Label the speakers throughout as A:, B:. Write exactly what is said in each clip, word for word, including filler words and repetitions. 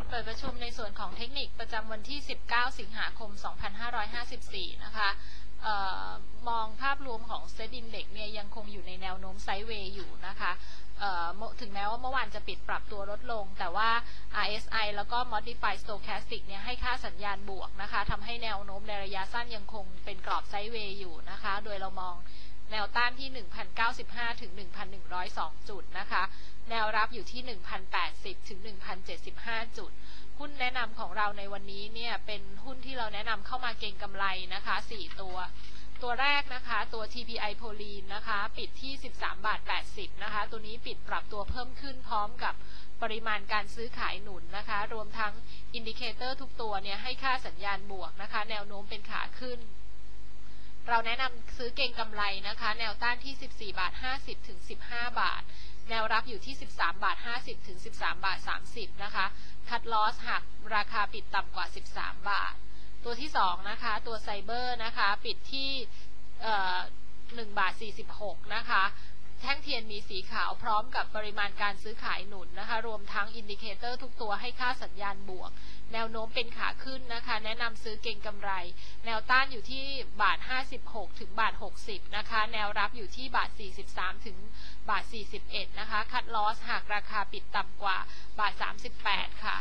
A: เปิดประชุมในส่วนของเทคนิคประจำวันที่ สิบเก้า สิงหาคม สองพันห้าร้อยห้าสิบสี่ นะคะเอ่อมองภาพรวมของ Set Index เนี่ยยังคงอยู่ในแนวโน้มไซด์เวย์อยู่นะคะเอ่อถึงแม้ว่าเมื่อวานจะปิดปรับตัวลดลงแต่ว่า อาร์ เอส ไอ แล้วก็ Modified Stochastic เนี่ยให้ค่าสัญญาณบวกนะคะทำให้แนวโน้มในระยะสั้นยังคงเป็นกรอบไซด์เวย์อยู่นะคะโดยเรามองแนวต้านที่ หนึ่งพันเก้าสิบห้า ถึง หนึ่งพันหนึ่งร้อยสอง จุดนะคะแนวรับอยู่ที่ หนึ่งพันแปดสิบ ถึง หนึ่งพันเจ็ดสิบห้า จุดหุ้นแนะนำของเราในวันนี้เนี่ยเป็นหุ้นที่เราแนะนำเข้ามาเก็งกำไรนะคะสี่ตัวตัวแรกนะคะตัว ที พี ไอ Proline นะคะปิดที่ สิบสามบาทแปดสิบ นะคะตัวนี้ปิดปรับตัวเพิ่มขึ้นพร้อมกับปริมาณการซื้อขายหนุนนะคะรวมทั้งอินดิเคเตอร์ทุกตัวเนี่ยให้ค่าสัญญาณบวกนะคะแนวโน้มเป็นขาขึ้นเราแนะนำซื้อเก็งกำไรนะคะแนวต้านที่ สิบสี่บาทห้าสิบ ถึง สิบห้าบาทแนวรับอยู่ที่ สิบสามบาทห้าสิบ ถึง สิบสามบาทสามสิบนะคะคัทลอสหากราคาปิดต่ำกว่าสิบสามบาทตัวที่สองนะคะตัวไซเบอร์นะคะปิดที่หนึ่งบาทสี่สิบหกนะคะแท่งเทียนมีสีขาวพร้อมกับปริมาณการซื้อขายหนุนนะคะรวมทั้งอินดิเคเตอร์ทุกตัวให้ค่าสัญญาณบวกแนวโน้มเป็นขาขึ้นนะคะแนะนำซื้อเก็งกำไรแนวต้านอยู่ที่บาทห้าสิบหกถึงบาทหกสิบนะคะแนวรับอยู่ที่บาทสี่สิบสามถึงบาทสี่สิบเอ็ดนะคะคัทลอสหากราคาปิดต่ำกว่าบาทสามสิบแปดค่ะ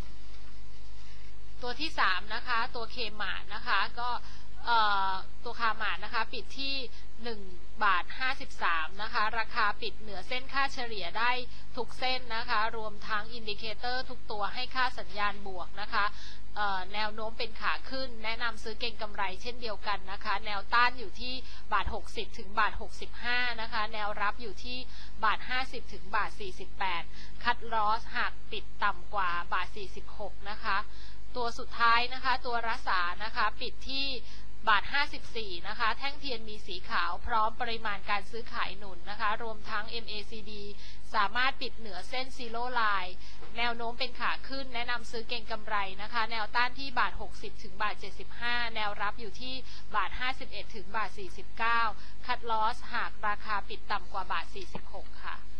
A: ตัวที่สามนะคะตัวเคมาร์ทนะคะก็ตัวคามาร์ทนะคะปิดที่หนึ่งบาทห้าสิบสามนะคะราคาปิดเหนือเส้นค่าเฉลี่ยได้ทุกเส้นนะคะรวมทั้งอินดิเคเตอร์ทุกตัวให้ค่าสัญญาณบวกนะคะแนวโน้มเป็นขาขึ้นแนะนำซื้อเก็งกำไรเช่นเดียวกันนะคะแนวต้านอยู่ที่บาทหกสิบถึงบาทหกสิบห้านะคะแนวรับอยู่ที่บาทห้าสิบถึงบาทสี่สิบแปดคัทลอสหากปิดต่ำกว่าบาทสี่สิบหกนะคะตัวสุดท้ายนะคะตัวรัสานะคะปิดที่บาทห้าสิบสี่นะคะแท่งเทียนมีสีขาวพร้อมปริมาณการซื้อขายหนุนนะคะรวมทั้ง เอ็ม เอ ซี ดี สามารถปิดเหนือเส้นซีโร่ไลน์แนวโน้มเป็นขาขึ้นแนะนำซื้อเก็งกำไรนะคะแนวต้านที่บาทหกสิบถึงบาทเจ็ดสิบห้าแนวรับอยู่ที่บาทห้าสิบเอ็ดถึงบาทสี่สิบเก้าคัทลอสหากราคาปิดต่ำกว่าบาทสี่สิบหกค่ะ